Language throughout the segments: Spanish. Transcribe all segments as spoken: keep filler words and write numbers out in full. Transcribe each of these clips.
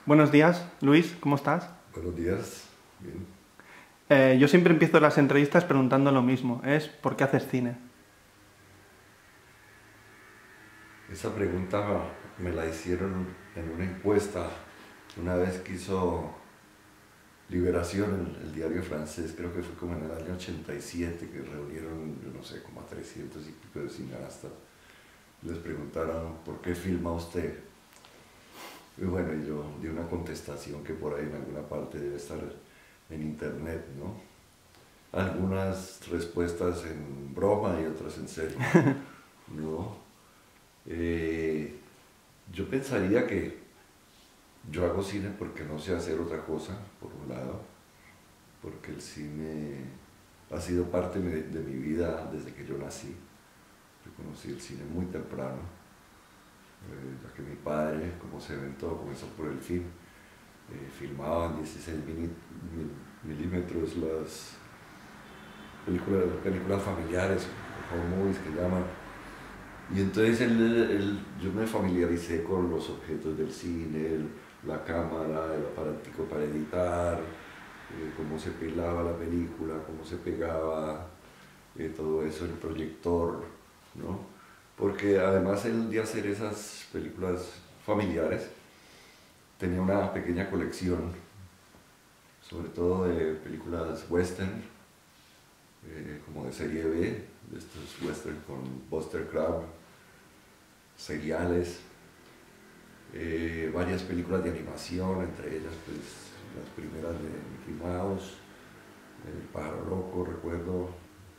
Buenos días, Luis, ¿cómo estás? Buenos días, bien. Eh, yo siempre empiezo las entrevistas preguntando lo mismo, es ¿por qué haces cine? Esa pregunta me la hicieron en una encuesta una vez que hizo Liberación, el, el diario francés, creo que fue como en el año ochenta y siete, que reunieron, yo no sé, como a trescientos y pico de cineastas. Les preguntaron, ¿por qué filma usted? Y bueno, yo di una contestación que por ahí en alguna parte debe estar en internet, ¿no? Algunas respuestas en broma y otras en serio, ¿no? Eh, yo pensaría que yo hago cine porque no sé hacer otra cosa, por un lado, porque el cine ha sido parte de, de mi vida desde que yo nací. Yo conocí el cine muy temprano, eh, ya que mi padre, como se ven todo, comenzó por el film. Eh, filmaba en dieciséis milímetros las películas, películas familiares, home movies que llaman. Y entonces él, él, yo me familiaricé con los objetos del cine, el, la cámara, el aparatico para editar, eh, cómo se pelaba la película, cómo se pegaba, eh, todo eso, el proyector, ¿no? Porque además él de hacer esas películas familiares tenía una pequeña colección, sobre todo de películas western, eh, como de serie B, de estos western con Buster Crabbe, seriales, eh, varias películas de animación, entre ellas pues las primeras de Mickey Mouse, El Pájaro Loco, recuerdo,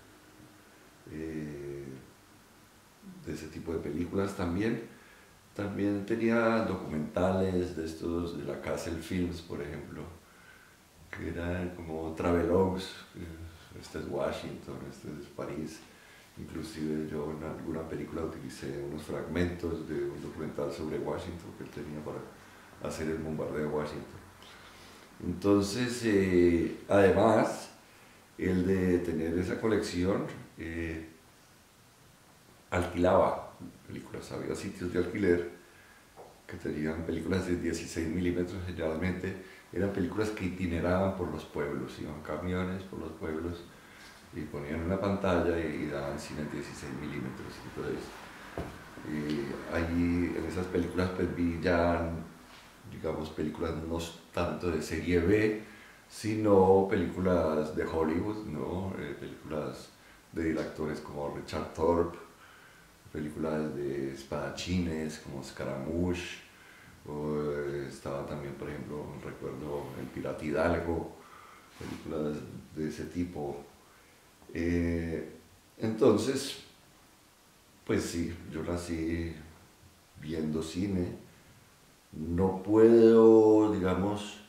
eh, de ese tipo de películas también. También tenía documentales de estos, de la Castle Films, por ejemplo, que eran como travelogues, este es Washington, este es París. Inclusive yo en alguna película utilicé unos fragmentos de un documental sobre Washington que él tenía para hacer el bombardeo de Washington. Entonces, eh, además, el de tener esa colección, eh, alquilaba películas, había sitios de alquiler que tenían películas de dieciséis milímetros generalmente, eran películas que itineraban por los pueblos, iban camiones por los pueblos y ponían una pantalla y, y daban cine en dieciséis milímetros. Entonces, eh, allí en esas películas pues vi ya, digamos, películas no tanto de serie B, sino películas de Hollywood, ¿no? Eh, películas de directores como Richard Thorpe, películas de espadachines como Scaramouche, o, eh, estaba también, por ejemplo, recuerdo El Pirata Hidalgo, películas de ese tipo. Eh, entonces, pues sí, yo nací viendo cine, no puedo, digamos,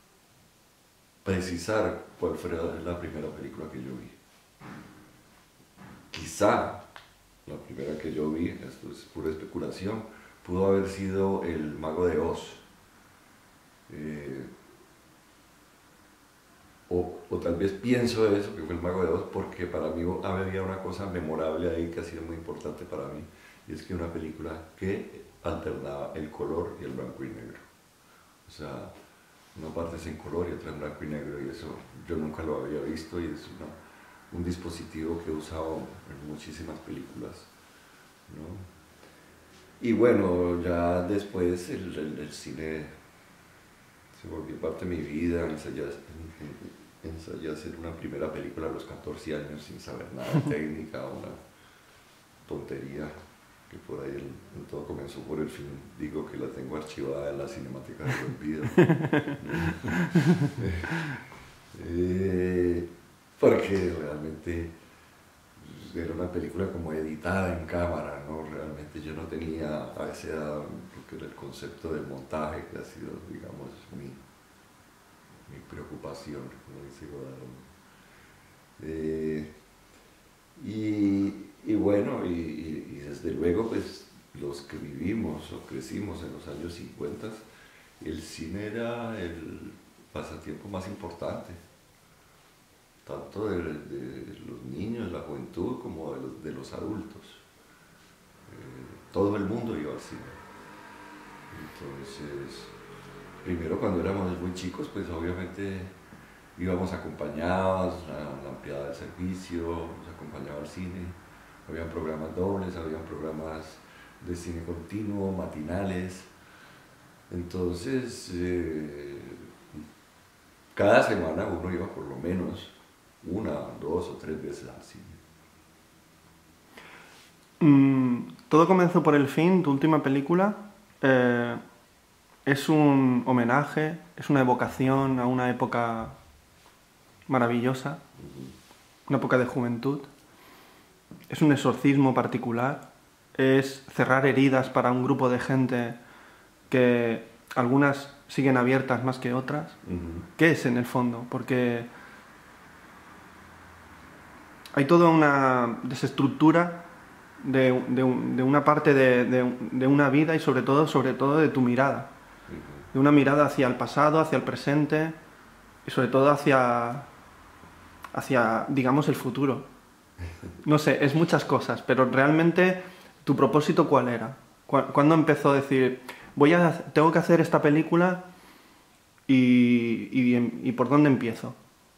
precisar cuál fue la primera película que yo vi. Quizá la primera que yo vi, esto es pura especulación, pudo haber sido El Mago de Oz. Eh, o, o tal vez pienso eso, que fue El Mago de Oz, porque para mí había una cosa memorable ahí que ha sido muy importante para mí, y es que una película que alternaba el color y el blanco y negro. O sea, una parte es en color y otra en blanco y negro, y eso yo nunca lo había visto, y es una, un dispositivo que he usado en muchísimas películas, ¿no? Y bueno, ya después el, el, el cine se volvió parte de mi vida, ensayé, ensayé hacer una primera película a los catorce años sin saber nada de técnica, una tontería que por ahí el, el todo comenzó por el film. Digo que la tengo archivada en la Cinemateca del Olvido. eh, porque realmente era una película como editada en cámara, ¿no? Realmente yo no tenía a esa edad lo que era el concepto del montaje, que ha sido, digamos, mi, mi preocupación, como dice Godard. Eh, y, y bueno, y, y, y desde luego, pues, los que vivimos o crecimos en los años cincuenta, el cine era el pasatiempo más importante, tanto de, de los niños, la juventud, como de los, de los adultos. Eh, todo el mundo iba al cine. Entonces, primero cuando éramos muy chicos, pues obviamente íbamos acompañados a la ampliada del servicio, nos acompañaba al cine, habían programas dobles, habían programas de cine continuo, matinales, entonces eh, cada semana uno iba por lo menos una, dos o tres veces al cine. Mm, todo comenzó por el fin, tu última película. Eh, es un homenaje, es una evocación a una época maravillosa, una época de juventud. Es un exorcismo particular, es cerrar heridas para un grupo de gente que algunas siguen abiertas más que otras. Uh-huh. ¿Qué es en el fondo? Porque hay toda una desestructura de, de, de una parte de, de, de una vida y sobre todo, sobre todo de tu mirada. Uh-huh. De una mirada hacia el pasado, hacia el presente y sobre todo hacia, hacia digamos, el futuro. No sé, es muchas cosas, pero realmente, ¿tu propósito cuál era? ¿Cuándo empezó a decir, voy a, tengo que hacer esta película y, y, y por dónde empiezo?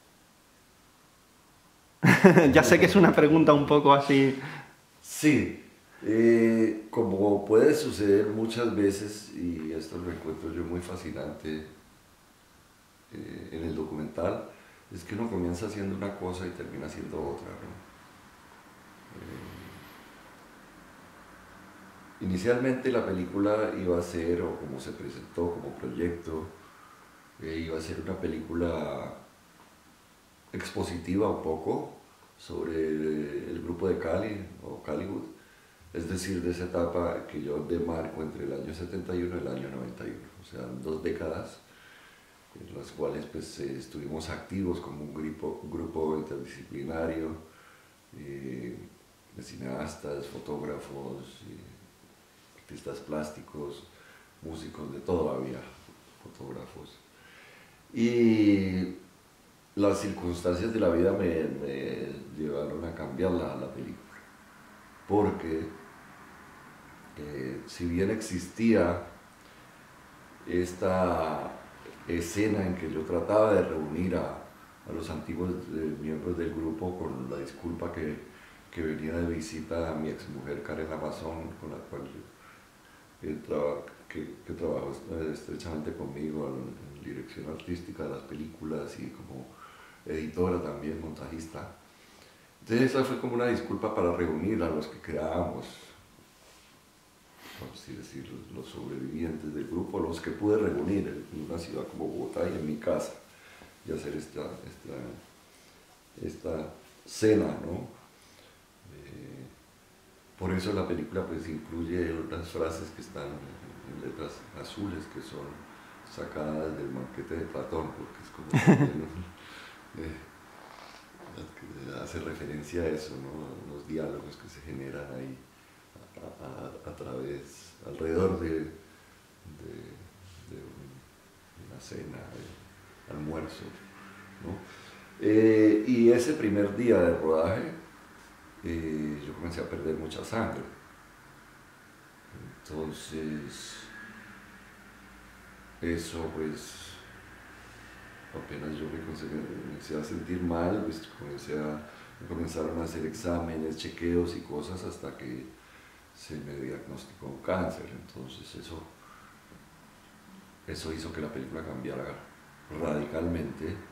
Ya sé que es una pregunta un poco así. Sí, eh, como puede suceder muchas veces, y esto lo encuentro yo muy fascinante eh, en el documental, es que uno comienza haciendo una cosa y termina haciendo otra, ¿no? Eh, inicialmente la película iba a ser, o como se presentó como proyecto, eh, iba a ser una película expositiva un poco sobre el, el grupo de Cali o Caliwood, es decir, de esa etapa que yo demarco entre el año setenta y uno y el año noventa y uno, o sea, dos décadas en las cuales pues, eh, estuvimos activos como un grupo, un grupo interdisciplinario eh, de cineastas, fotógrafos, eh, artistas plásticos, músicos, de todo había, fotógrafos. Y las circunstancias de la vida me, me llevaron a cambiar la, la película, porque eh, si bien existía esta escena en que yo trataba de reunir a, a los antiguos eh, miembros del grupo con la disculpa que, que venía de visita a mi exmujer Karen Lamazón, con la cual yo, eh, traba, que, que trabajó estrechamente conmigo en, en dirección artística de las películas y como editora también, montajista. Entonces esa fue como una disculpa para reunir a los que quedábamos, por así decirlo, los sobrevivientes del grupo, los que pude reunir en una ciudad como Bogotá y en mi casa, y hacer esta, esta, esta cena, ¿no? Eh, por eso la película pues incluye unas frases que están en letras azules, que son sacadas del banquete de Platón, porque es como eh, hace referencia a eso, ¿no? Los diálogos que se generan ahí a, a, a través, alrededor de, de, de una cena, de almuerzo, ¿no? Eh, y ese primer día de rodaje eh, yo comencé a perder mucha sangre, entonces eso pues apenas yo me comencé a sentir mal, pues comencé a, me comenzaron a hacer exámenes, chequeos y cosas hasta que se me diagnosticó un cáncer. Entonces eso, eso hizo que la película cambiara radicalmente eh,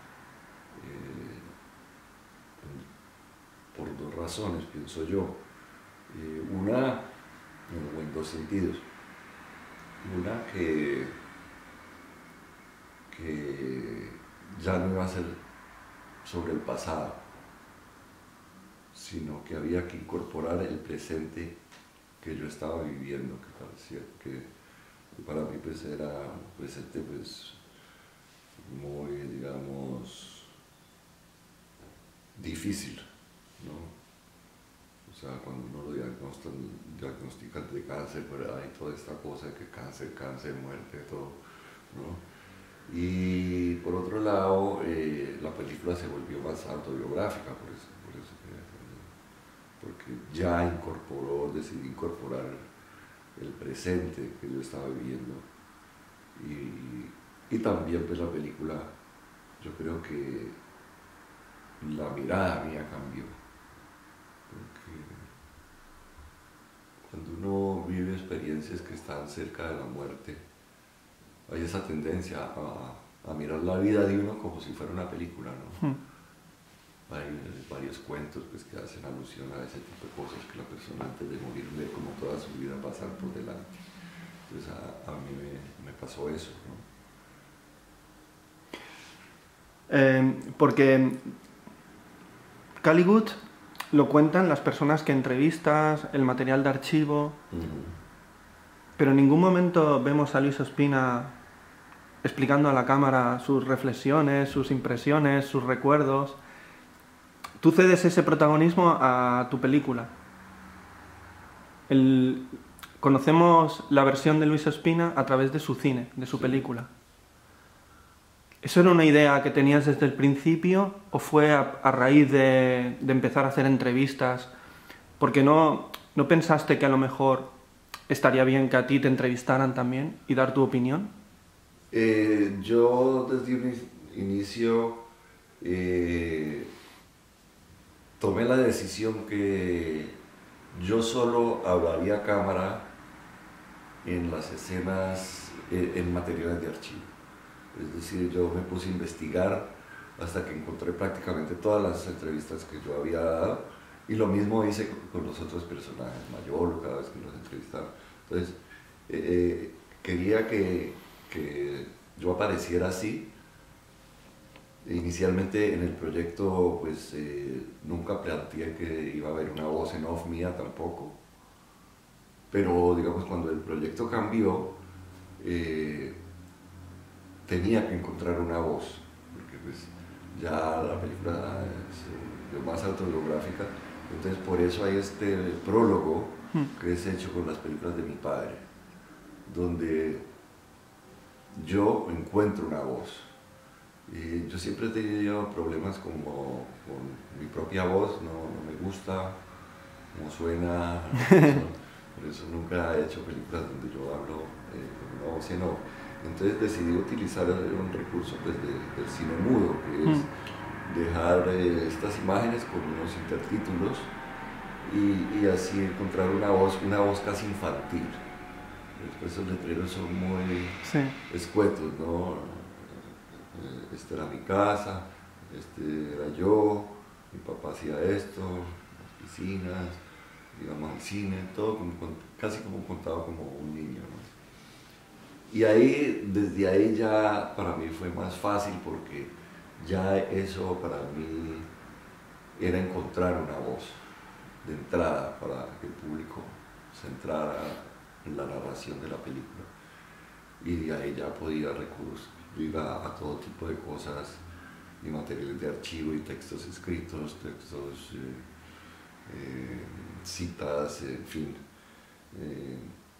por dos razones, pienso yo. Eh, una, bueno, en dos sentidos. Una que que ya no iba a ser sobre el pasado, sino que había que incorporar el presente que yo estaba viviendo, que parecía que, que para mí pues era un presente pues muy, digamos, difícil, ¿no? O sea, cuando uno lo diagnostica, diagnostica de cáncer, pues hay toda esta cosa de que cáncer, cáncer, muerte, todo, ¿no? Y por otro lado, eh, la película se volvió más autobiográfica, por eso, por eso que, porque ya incorporó, decidí incorporar el presente que yo estaba viviendo y, Y también pues la película, yo creo que la mirada mía cambió. Porque cuando uno vive experiencias que están cerca de la muerte, hay esa tendencia a, a mirar la vida de uno como si fuera una película, ¿no? Hmm. Hay varios cuentos pues, que hacen alusión a ese tipo de cosas que la persona antes de morir ve como toda su vida pasar por delante. Entonces a, a mí me, me pasó eso, ¿no? Eh, porque Caligula lo cuentan las personas que entrevistas, el material de archivo, Uh-huh. pero en ningún momento vemos a Luis Ospina explicando a la cámara sus reflexiones, sus impresiones, sus recuerdos. Tú cedes ese protagonismo a tu película. El... Conocemos la versión de Luis Ospina a través de su cine, de su Sí. película. ¿Eso era una idea que tenías desde el principio o fue a, a raíz de, de empezar a hacer entrevistas? Porque no, no pensaste que a lo mejor estaría bien que a ti te entrevistaran también y dar tu opinión. Eh, yo desde un inicio eh, tomé la decisión que yo solo hablaría a cámara en las escenas, eh, en materiales de archivo. Es decir, yo me puse a investigar hasta que encontré prácticamente todas las entrevistas que yo había dado, y lo mismo hice con los otros personajes, Mayolo, cada vez que los entrevistaba. Entonces, eh, eh, quería que, que yo apareciera así. Inicialmente en el proyecto pues eh, nunca planteé que iba a haber una voz en off mía tampoco, pero digamos cuando el proyecto cambió eh, tenía que encontrar una voz, porque pues ya la película es eh, más autobiográfica, entonces por eso hay este prólogo que es hecho con las películas de mi padre, donde yo encuentro una voz. Y yo siempre he tenido problemas como con mi propia voz, no, no me gusta cómo suena, por eso, por eso nunca he hecho películas donde yo hablo eh, con una voz en off. Entonces decidí utilizar un recurso pues, de, del cine mudo, que es dejar eh, estas imágenes con unos intertítulos y, y así encontrar una voz, una voz casi infantil. Después esos letreros son muy Sí. escuetos, ¿no? Esta era mi casa, este era yo, mi papá hacía esto, las piscinas, íbamos al cine, todo como, casi como contado como un niño, ¿no? Y ahí, desde ahí ya para mí fue más fácil porque ya eso para mí era encontrar una voz de entrada para que el público se entrara en la narración de la película. Y de ahí ya podía recurrir a, a todo tipo de cosas y materiales de archivo y textos escritos, textos, eh, eh, citas, en fin. Eh,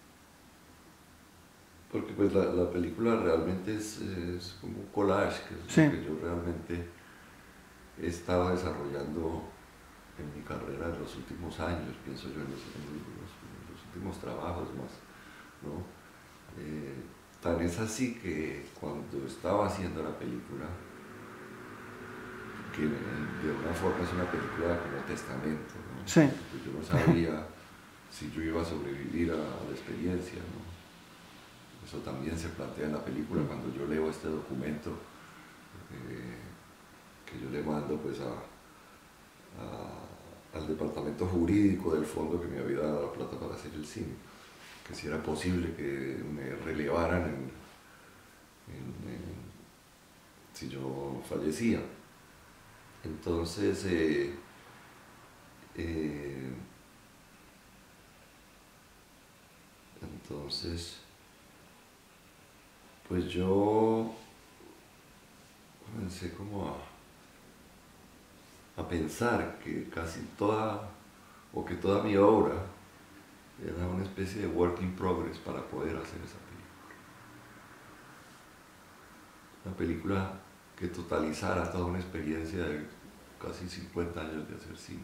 porque pues la, la película realmente es, es como un collage, que es Sí. lo que yo realmente he estado desarrollando en mi carrera en los últimos años, pienso yo, en los, en los, en los últimos trabajos más, ¿no? Eh, Tan es así que cuando estaba haciendo la película, que de alguna forma es una película como testamento, ¿no? Sí. Pues yo no sabía si yo iba a sobrevivir a la experiencia, ¿no? Eso también se plantea en la película cuando yo leo este documento eh, que yo le mando pues a, a, al departamento jurídico del fondo que me había dado la plata para hacer el cine, que si era posible que me relevaran en, en, en, si yo fallecía. Entonces, eh, eh, entonces, pues yo comencé como a, a pensar que casi toda, o que toda mi obra era una especie de work in progress para poder hacer esa película. Una película que totalizara toda una experiencia de casi cincuenta años de hacer cine.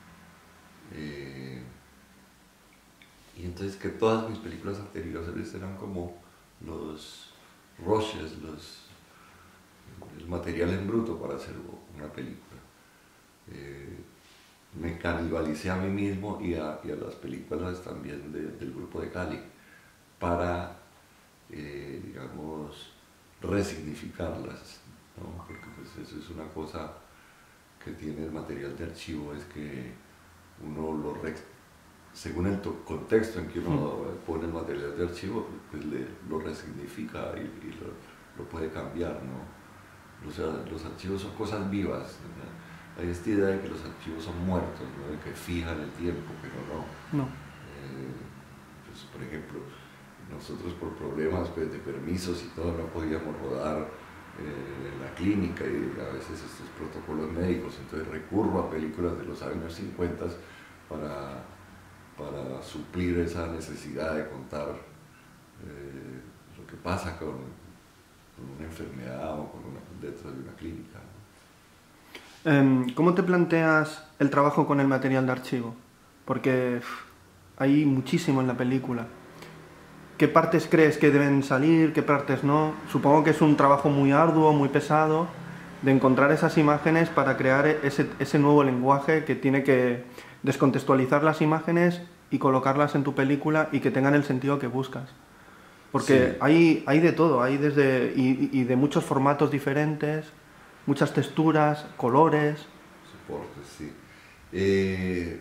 Eh, y entonces que todas mis películas anteriores eran como los, rushes, los, el material en bruto para hacer una película. Eh, me canibalicé a mí mismo y a, y a las películas también de, del grupo de Cali para, eh, digamos, resignificarlas, ¿no? Porque pues eso es una cosa que tiene el material de archivo, es que uno lo, según el contexto en que uno pone el material de archivo, pues le, lo resignifica y, y lo, lo puede cambiar, ¿no? O sea, los archivos son cosas vivas, ¿no? Hay esta idea de que los archivos son muertos, ¿no? De que fijan el tiempo, pero no. No. Eh, pues, por ejemplo, nosotros por problemas pues, de permisos y todo no podíamos rodar eh, en la clínica y a veces estos protocolos médicos, entonces recurro a películas de los años cincuenta para, para suplir esa necesidad de contar eh, lo que pasa con, con una enfermedad o con una, dentro de una clínica, ¿no? ¿Cómo te planteas el trabajo con el material de archivo? Porque hay muchísimo en la película. ¿Qué partes crees que deben salir, qué partes no? Supongo que es un trabajo muy arduo, muy pesado, de encontrar esas imágenes para crear ese, ese nuevo lenguaje que tiene que descontextualizar las imágenes y colocarlas en tu película y que tengan el sentido que buscas. Porque sí. hay, hay de todo, hay desde y, y de muchos formatos diferentes, muchas texturas, colores. Soportes, sí. Eh,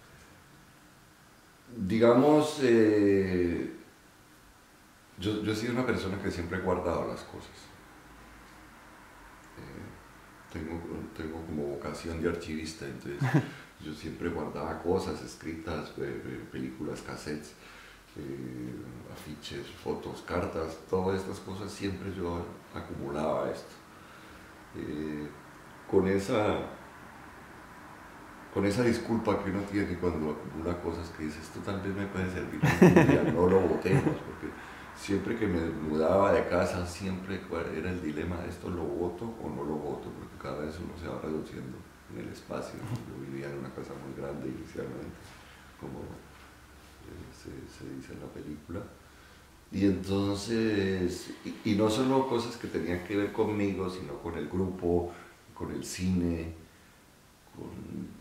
digamos, eh, yo, yo he sido una persona que siempre he guardado las cosas. Eh, tengo, tengo como vocación de archivista, entonces yo siempre guardaba cosas escritas, eh, películas, cassettes, eh, afiches, fotos, cartas, todas estas cosas siempre yo acumulaba esto. Eh, con esa con esa disculpa que uno tiene cuando acumula cosas que dice, esto tal vez me puede servir un día, no lo botemos, porque siempre que me mudaba de casa siempre era el dilema, esto lo boto o no lo boto, porque cada vez uno se va reduciendo en el espacio. Yo vivía en una casa muy grande inicialmente, como eh, se, se dice en la película. Y entonces, y, y no solo cosas que tenían que ver conmigo, sino con el grupo, con el cine, con,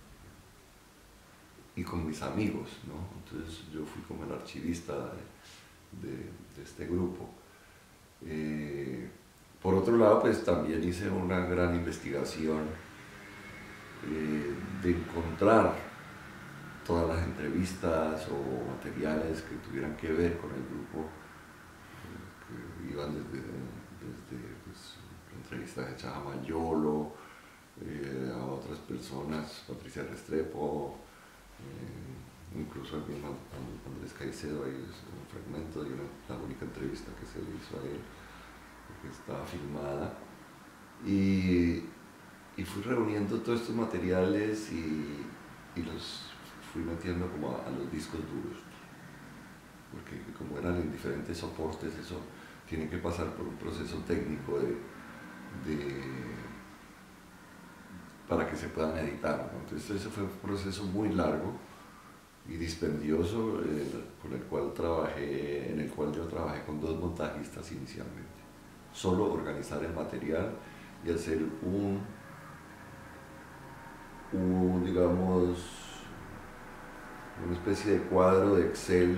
y con mis amigos, ¿no? Entonces yo fui como el archivista de, de, de este grupo. Eh, por otro lado, pues también hice una gran investigación eh, de encontrar todas las entrevistas o materiales que tuvieran que ver con el grupo, eh, que iban desde, desde pues, entrevistas hechas a Mayolo, eh, a otras personas, Patricia Restrepo, eh, incluso el mismo Andrés Caicedo, ahí es un fragmento de una, la única entrevista que se le hizo a él, que estaba filmada, y, y fui reuniendo todos estos materiales y, y los fui metiendo como a, a los discos duros, porque como eran en diferentes soportes, eso tiene que pasar por un proceso técnico de, de, para que se puedan editar, ¿no? Entonces ese fue un proceso muy largo y dispendioso, eh, con el cual trabajé, en el cual yo trabajé con dos montajistas inicialmente. Solo organizar el material y hacer un, un digamos, una especie de cuadro de Excel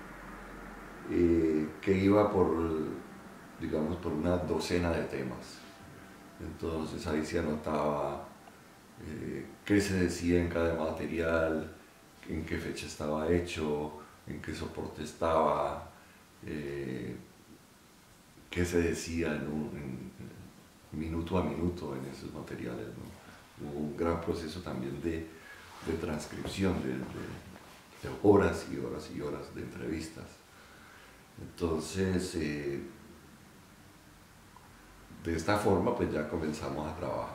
eh, que iba por, digamos, por una docena de temas. Entonces ahí se anotaba eh, qué se decía en cada material, en qué fecha estaba hecho, en qué soporte estaba, eh, qué se decía en un, en, en minuto a minuto en esos materiales, ¿no? Hubo un gran proceso también de, de transcripción, de, de, de horas y horas y horas de entrevistas. Entonces, eh, de esta forma, pues ya comenzamos a trabajar.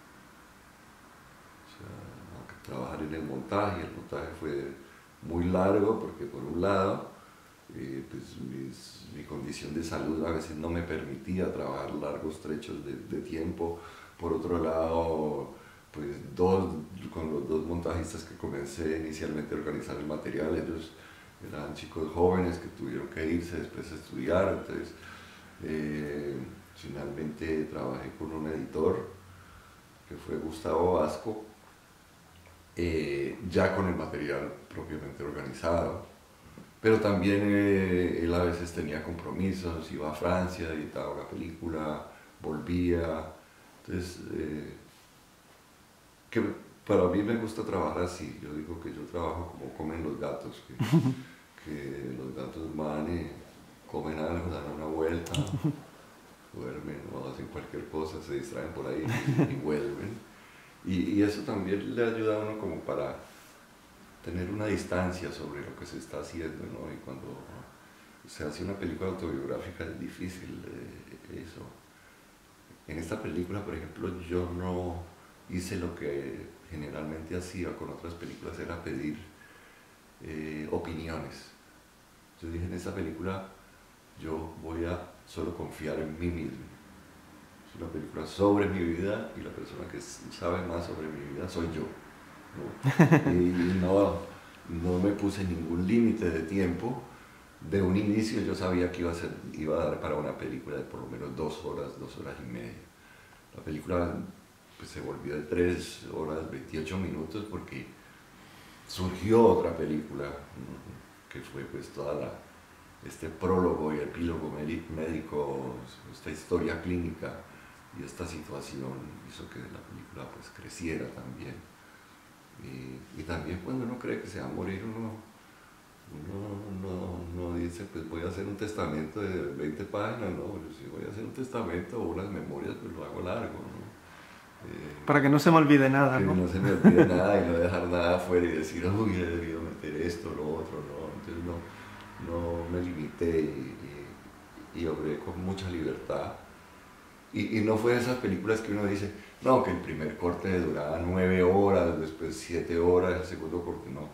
O sea, a trabajar en el montaje. El montaje fue muy largo porque, por un lado, eh, pues mis, mi condición de salud a veces no me permitía trabajar largos trechos de, de tiempo. Por otro lado, pues dos, con los dos montajistas que comencé inicialmente a organizar el material, ellos eran chicos jóvenes que tuvieron que irse después a estudiar, entonces Eh, finalmente trabajé con un editor que fue Gustavo Vasco, eh, ya con el material propiamente organizado, pero también eh, él a veces tenía compromisos, iba a Francia, editaba una película, volvía, entonces eh, que para mí me gusta trabajar así. Yo digo que yo trabajo como comen los gatos, que, que los gatos van y comen algo, dan una vuelta, duermen o hacen cualquier cosa, se distraen por ahí y, y vuelven. Y, y eso también le ayuda a uno como para tener una distancia sobre lo que se está haciendo, ¿no? Y cuando se hace una película autobiográfica es difícil eh, eso. En esta película, por ejemplo, yo no hice lo que generalmente hacía con otras películas, era pedir eh, opiniones. Yo dije, en esta película yo voy a solo confiar en mí mismo. Es una película sobre mi vida y la persona que sabe más sobre mi vida soy yo, ¿no? Y no, no me puse ningún límite de tiempo. De un inicio yo sabía que iba a, ser, iba a dar para una película de por lo menos dos horas, dos horas y media. La película pues, se volvió de tres horas, veintiocho minutos, porque surgió otra película, que fue pues toda la, este prólogo y epílogo médico, esta historia clínica y esta situación hizo que la película pues creciera también. Y, y también cuando uno cree que se va a morir, uno, uno no, no dice, pues voy a hacer un testamento de veinte páginas, no, si voy a hacer un testamento o unas memorias, pues lo hago largo, ¿no? Eh, Para que no se me olvide nada, que ¿no? no se me olvide nada y no dejar nada afuera y decir, uy, he debido meter esto, lo otro, no. Entonces no, no me limité y, y, y obré con mucha libertad. Y, y no fue de esas películas que uno dice, no, que el primer corte duraba nueve horas, después siete horas, el segundo corte no.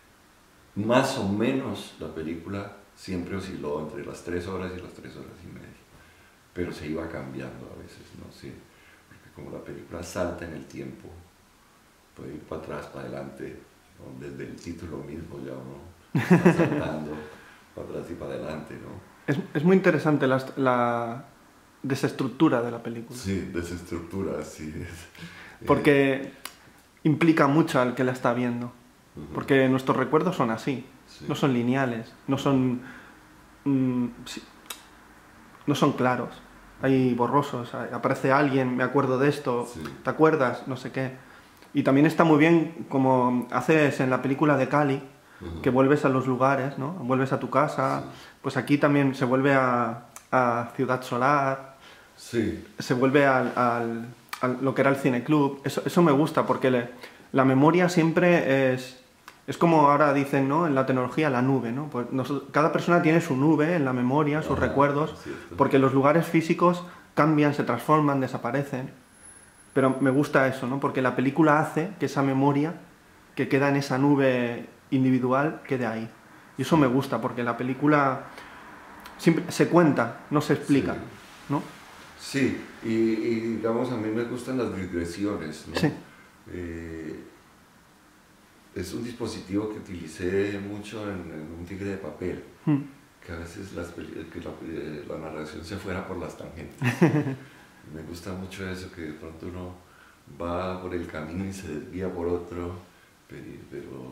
Más o menos la película siempre osciló entre las tres horas y las tres horas y media, pero se iba cambiando a veces, ¿no? Sí, porque como la película salta en el tiempo, puede ir para atrás, para adelante, ¿no? Desde el título mismo ya uno está saltando para atrás y para adelante, ¿no? Es, es muy interesante la, la desestructura de la película. Sí, desestructura, sí. Porque implica mucho al que la está viendo. Porque nuestros recuerdos son así, sí. No son lineales, no son, mm, sí, no son claros. Hay borrosos, hay, aparece alguien, me acuerdo de esto, sí. ¿Te acuerdas? No sé qué. Y también está muy bien como haces en la película de Cali, uh-huh. Que vuelves a los lugares, ¿no? Vuelves a tu casa, sí. Pues aquí también se vuelve a, a Ciudad Solar, sí. Se vuelve al, al, a lo que era el cineclub. Eso, eso me gusta porque le, la memoria siempre es... Es como ahora dicen, ¿no? En la tecnología, la nube, ¿no? Pues nosotros, cada persona tiene su nube en la memoria, sus Ajá, recuerdos, porque los lugares físicos cambian, se transforman, desaparecen. Pero me gusta eso, ¿no? Porque la película hace que esa memoria que queda en esa nube individual quede ahí. Y eso me gusta, porque la película siempre se cuenta, no se explica, sí. ¿no? Sí, y, y digamos, a mí me gustan las digresiones, ¿no? Sí. Eh, Es un dispositivo que utilicé mucho en, en Un tigre de papel, mm. que a veces las, que la, la narración se fuera por las tangentes. Me gusta mucho eso, que de pronto uno va por el camino y se desvía por otro, pero, pero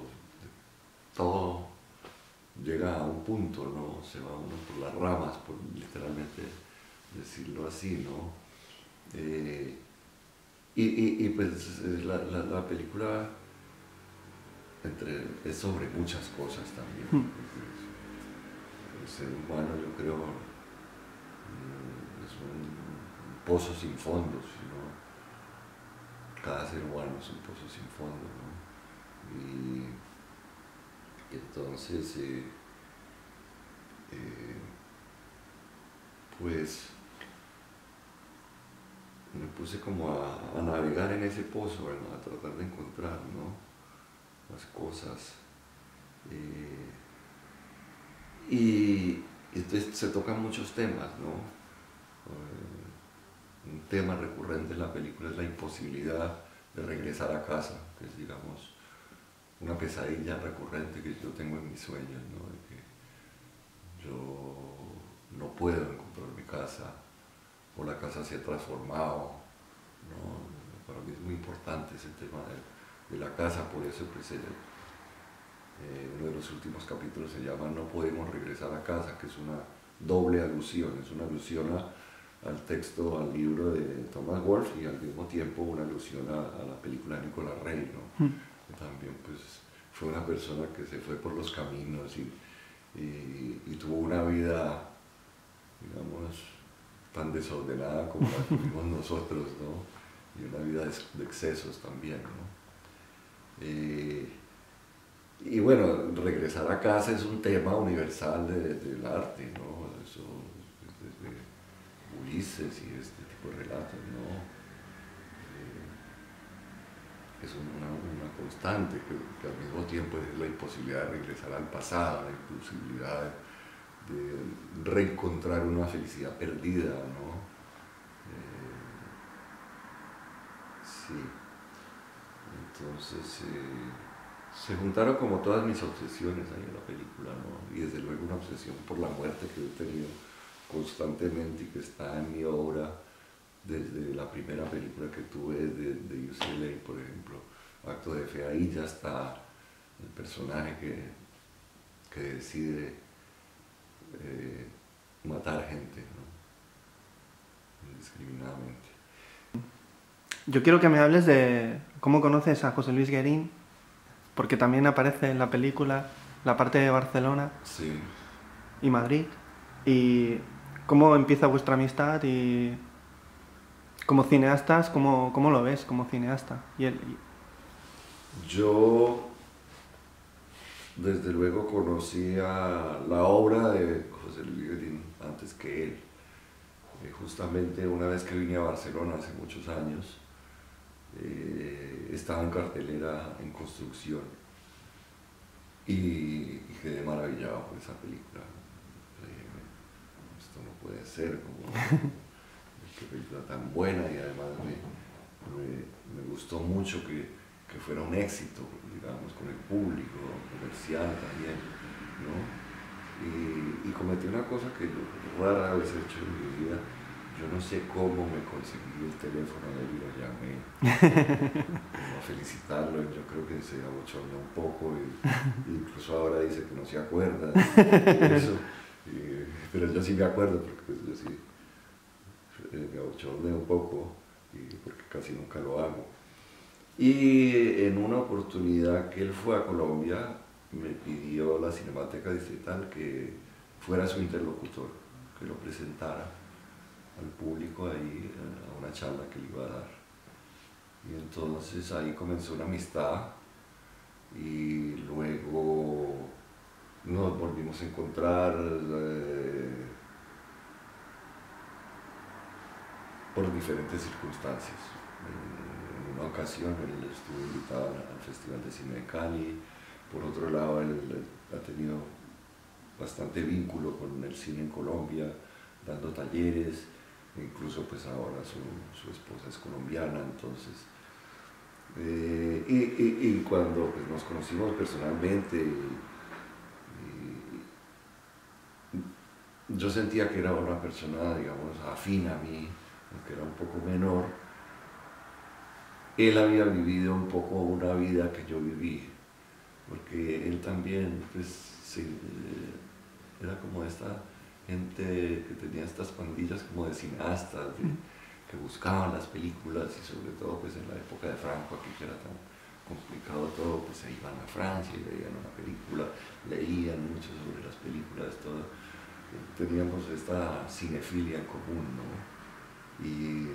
todo llega a un punto, ¿no? Se va uno por las ramas, por literalmente decirlo así, ¿no? Eh, y, y, y pues la, la, la película... Entre, es sobre muchas cosas también. Mm. El ser humano, yo creo, es un pozo sin fondo, ¿no? Cada ser humano es un pozo sin fondo, ¿no? Y, y entonces, eh, eh, pues, me puse como a, a navegar en ese pozo, ¿no? A tratar de encontrar, ¿no? Las cosas. Eh, y entonces se tocan muchos temas, ¿no? Eh, un tema recurrente en la película es la imposibilidad de regresar a casa, que es, digamos, una pesadilla recurrente que yo tengo en mis sueños, ¿no? De que yo no puedo encontrar mi casa, o la casa se ha transformado, ¿no? Para mí es muy importante ese tema de, de la casa, por eso pues, eh, eh, uno de los últimos capítulos se llama No podemos regresar a casa, que es una doble alusión, es una alusión a, al texto, al libro de Thomas Wolfe y al mismo tiempo una alusión a, a la película de Nicolas Rey, ¿no? Mm. Que también pues, fue una persona que se fue por los caminos y, y, y tuvo una vida, digamos, tan desordenada como la tuvimos nosotros, ¿no? Y una vida de, de excesos también, ¿no? Eh, y bueno, regresar a casa es un tema universal de, del arte, ¿no? Eso, desde Ulises y este tipo de relatos, ¿no? Eh, es una, una constante que, que al mismo tiempo es la imposibilidad de regresar al pasado, la imposibilidad de, de reencontrar una felicidad perdida, ¿no? Sí, entonces eh, se juntaron como todas mis obsesiones ahí en la película, ¿no? Y desde luego una obsesión por la muerte que he tenido constantemente y que está en mi obra desde la primera película que tuve de, de U C L A, por ejemplo, Acto de Fe. Ahí ya está el personaje que, que decide eh, matar gente, ¿no? Indiscriminadamente. Yo quiero que me hables de cómo conoces a José Luis Guérin, porque también aparece en la película la parte de Barcelona sí. y Madrid, y cómo empieza vuestra amistad y como cineastas, cómo, cómo lo ves como cineasta. Y él, y... Yo, desde luego, conocía la obra de José Luis Guérin antes que él. Eh, justamente una vez que vine a Barcelona hace muchos años, Eh, estaba en cartelera en construcción y, y quedé maravillado por esa película. Dije, esto no puede ser, como qué película tan buena, y además me, me, me gustó mucho que, que fuera un éxito, digamos, con el público, comercial también, ¿no? Y, y cometí una cosa que yo rara vez he hecho en mi vida. Yo no sé cómo me conseguí el teléfono de él y lo llamé a felicitarlo. Yo creo que se abochornó un poco y, y incluso ahora dice que no se acuerda de eso. Y, pero yo sí me acuerdo porque pues, yo sí eh, me abochorné un poco y, porque casi nunca lo hago. Y en una oportunidad que él fue a Colombia me pidió la Cinemateca Distrital que fuera su interlocutor, que lo presentara al público ahí a una charla que le iba a dar. Y entonces ahí comenzó una amistad y luego nos volvimos a encontrar eh, por diferentes circunstancias. En una ocasión él estuvo invitado al Festival de Cine de Cali, por otro lado él ha tenido bastante vínculo con el cine en Colombia, dando talleres. Incluso pues ahora su, su esposa es colombiana, entonces eh, y, y, y cuando pues, nos conocimos personalmente y, y, yo sentía que era una persona, digamos, afín a mí, aunque era un poco menor. Él había vivido un poco una vida que yo viví, porque él también pues, sí, eh, era como esta gente que tenía estas pandillas como de cineastas, de, que buscaban las películas y sobre todo pues en la época de Franco, aquí que era tan complicado todo, pues se iban a Francia y veían una película, leían mucho sobre las películas, todo. Teníamos esta cinefilia en común, ¿no? Y,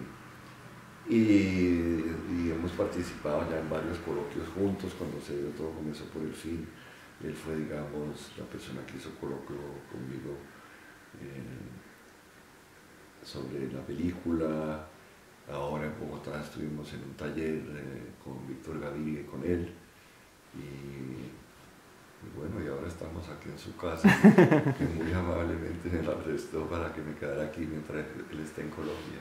y, y hemos participado ya en varios coloquios juntos. Cuando se dio todo comenzó por el fin, él fue, digamos, la persona que hizo coloquio conmigo Eh, sobre la película. Ahora en Bogotá estuvimos en un taller eh, con Víctor Gaviria y con él y, y bueno, y ahora estamos aquí en su casa que muy amablemente me la prestó para que me quedara aquí mientras él está en Colombia.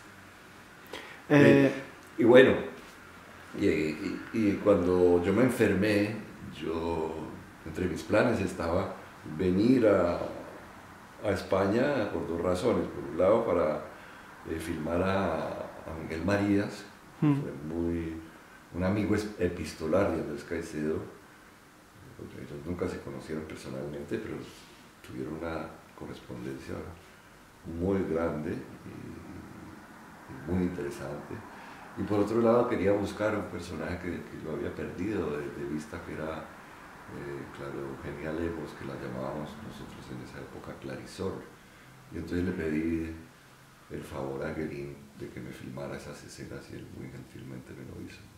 Eh, y, y bueno, y, y, y cuando yo me enfermé, yo entre mis planes estaba venir a a España por dos razones. Por un lado, para eh, filmar a, a Miguel Marías, Mm. fue muy, un amigo es- epistolar de Andrés Caicedo. Porque ellos nunca se conocieron personalmente, pero tuvieron una correspondencia muy grande y, y muy interesante. Y por otro lado quería buscar un personaje que, que lo había perdido de, de vista, que era, eh, claro, Eugenia Lemos, que la llamábamos nosotros en esa época Clarisol. Y entonces le pedí el favor a Guerín de que me filmara esas escenas y él muy gentilmente me lo hizo.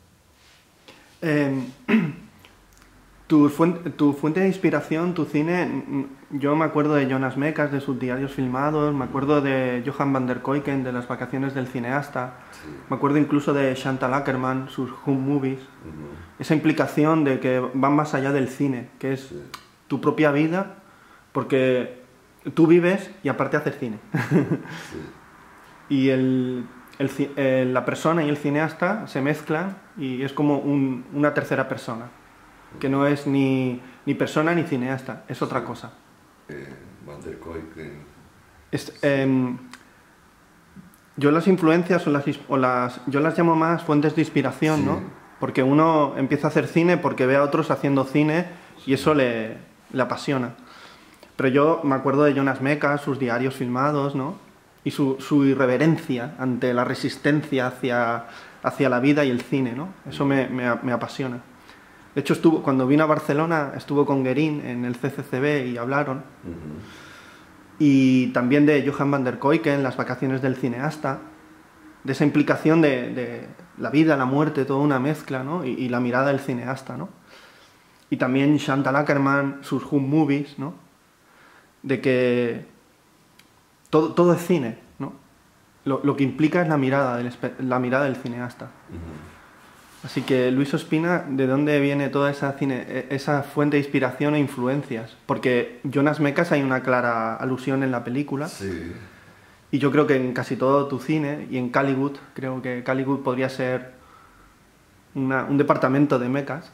Eh, tu, fuente, tu fuente de inspiración, tu cine, mm, yo me acuerdo de Jonas Mekas, de sus diarios filmados, me acuerdo de Johan van der Keuken, de las vacaciones del cineasta, Sí. me acuerdo incluso de Chantal Akerman, sus home movies, Ujú. esa implicación de que van más allá del cine, que es Sí. tu propia vida, porque tú vives y aparte haces cine. Sí. Y el, el ci- eh, la persona y el cineasta se mezclan y es como un- una tercera persona, que no es ni, ni persona ni cineasta, es otra cosa. Eh, Van der Keuken. Es, em, yo las influencias o las, is- o las yo las llamo más fuentes de inspiración, Sí. ¿no? Porque uno empieza a hacer cine porque ve a otros haciendo cine y eso le, le apasiona. Pero yo me acuerdo de Jonas Mekas, sus diarios filmados, ¿no? Y su, su irreverencia ante la resistencia hacia, hacia la vida y el cine, ¿no? Eso me, me, me apasiona. De hecho, estuvo, cuando vino a Barcelona, estuvo con Guerín en el C C C B y hablaron. Ujú. Y también de Johan van der Keuken, Las vacaciones del cineasta, de esa implicación de, de la vida, la muerte, toda una mezcla, ¿no? Y, y la mirada del cineasta, ¿no? Y también Chantal Akerman, sus home movies, ¿no? De que todo, todo es cine, ¿no? Lo, lo que implica es la mirada del, espe- la mirada del cineasta. Ujú. Así que Luis Ospina, ¿de dónde viene toda esa, cine, e- esa fuente de inspiración e influencias? Porque Jonas Mekas hay una clara alusión en la película. Sí. Y yo creo que en casi todo tu cine, y en Caliwood, creo que Caliwood podría ser una- un departamento de Mekas.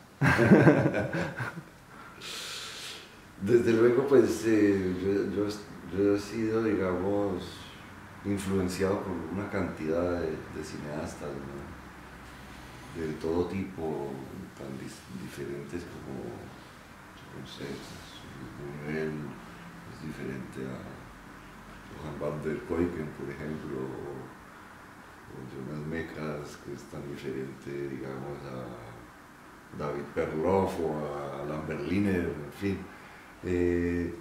Desde luego, pues eh, yo, yo, yo he sido, digamos, influenciado por una cantidad de, de cineastas, ¿no? De todo tipo, tan dis- diferentes como, no sé, Buñuel es diferente a Johan van der Keuken, por ejemplo, o, o Jonas Mekas, que es tan diferente, digamos, a David Perloff o a Alan Berliner, en fin. Eh,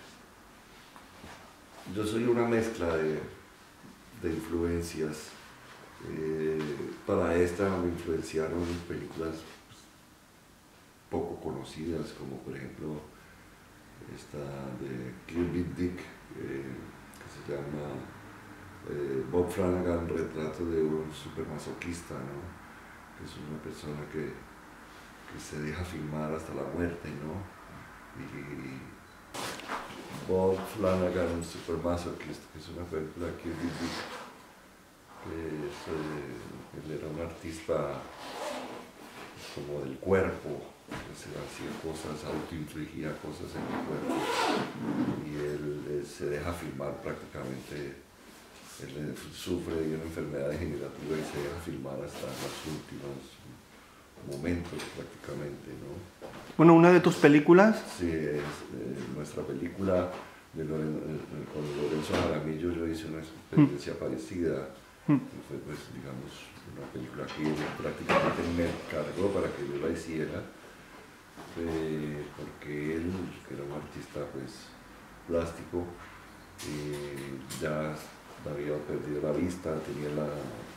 yo soy una mezcla de, de influencias. Eh, para esta me influenciaron películas pues, poco conocidas, como por ejemplo esta de Kill Bill Dick, eh, que se llama eh, Bob Flanagan, retrato de un supermasoquista, ¿no? Que es una persona que, que se deja filmar hasta la muerte, ¿no? Y Bob Flanagan, supermasoquista, que es una película de Kill Bill Dick. Que es, eh, él era un artista como del cuerpo, que se hacía cosas, autoinfligía cosas en el cuerpo, y él eh, se deja filmar prácticamente, él eh, sufre de una enfermedad degenerativa y se deja filmar hasta los últimos momentos prácticamente, ¿no? Bueno, una de tus películas, Sí, es eh, nuestra película de Loren- eh, con Lorenzo Jaramillo. Yo hice una experiencia parecida. Mm. Fue, pues, digamos, una película que él prácticamente me encargó para que yo la hiciera, eh, porque él, que era un artista pues plástico, eh, ya había perdido la vista, tenía la,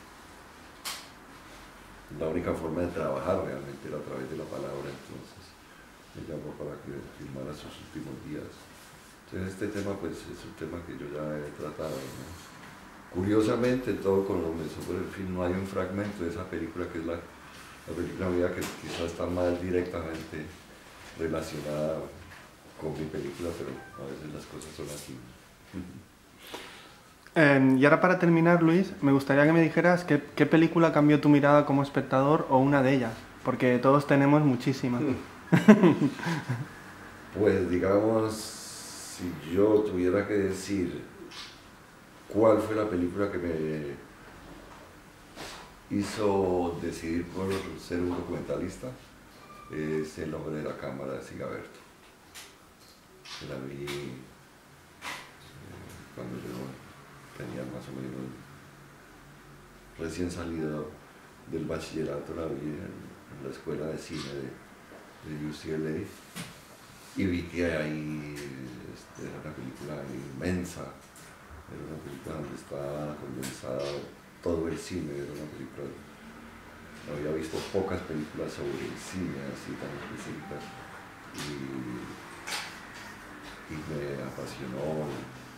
la única forma de trabajar realmente era a través de la palabra, entonces me llamó para que filmara sus últimos días. Entonces este tema pues es un tema que yo ya he tratado, ¿no? Curiosamente, todo con lo que sobre el film no hay un fragmento de esa película, que es la, la película mía, que quizás está más directamente relacionada con mi película, pero a veces las cosas son así. eh, y ahora para terminar, Luis, me gustaría que me dijeras qué, qué película cambió tu mirada como espectador o una de ellas, porque todos tenemos muchísimas. Pues digamos, Si yo tuviera que decir cuál fue la película que me hizo decidir por ser un documentalista, es El hombre de la cámara de Sigaberto. La vi eh, cuando yo tenía más o menos recién salido del bachillerato, la vi en, en la escuela de cine de, de U C L A, y vi que ahí este, era una película inmensa, era una película donde estaba condensado todo el cine, era una película, había visto pocas películas sobre el cine así tan específicas, y, y me apasionó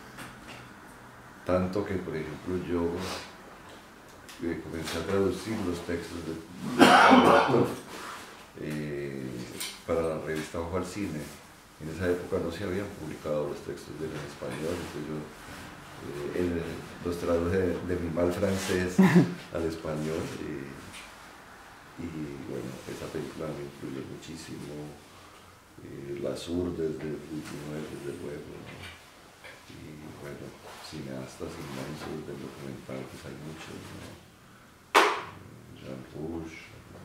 tanto que, por ejemplo, yo eh, comencé a traducir los textos de, de eh, para la revista Ojo al Cine. En esa época no se habían publicado los textos de él en español, entonces yo eh, él, los traduje de, de mi mal francés al español, y, y bueno, esa película me influyó muchísimo. Eh, Las Urdes de Buñuel, desde luego, ¿no? Y bueno, cineastas inmensos del documental, pues hay muchos, ¿no? Jean Rouge,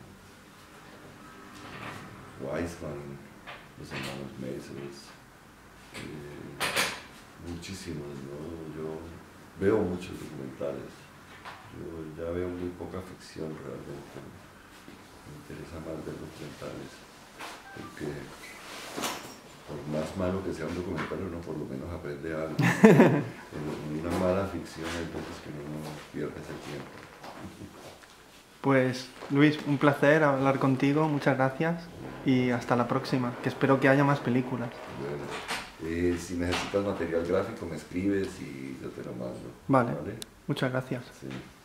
Weissman, los hermanos Meisels, eh, muchísimos, ¿no? Yo veo muchos documentales, yo ya veo muy poca ficción realmente, me interesa más ver documentales, porque por más malo que sea un documental, uno por lo menos aprende algo. En una mala ficción hay veces que uno no pierde ese tiempo. Pues Luis, un placer hablar contigo, muchas gracias y hasta la próxima, que espero que haya más películas. Bueno, eh, si necesitas material gráfico me escribes y yo te lo mando. Vale, ¿vale? Muchas gracias. Sí.